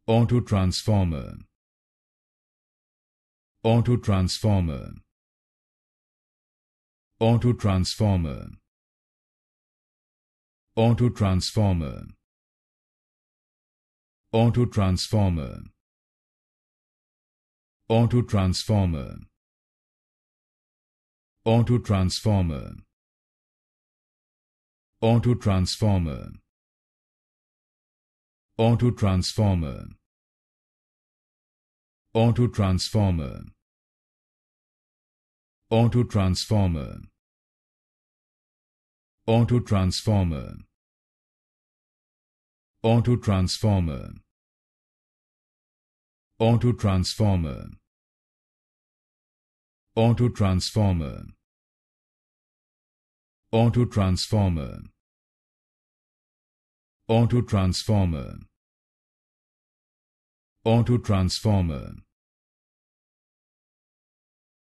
Autotransformer. Autotransformer. Autotransformer. Autotransformer. Autotransformer. Autotransformer. Autotransformer. Autotransformer. Autotransformer. Autotransformer. Autotransformer. Autotransformer. Autotransformer. Autotransformer. Autotransformer. Autotransformer. Autotransformer. Autotransformer.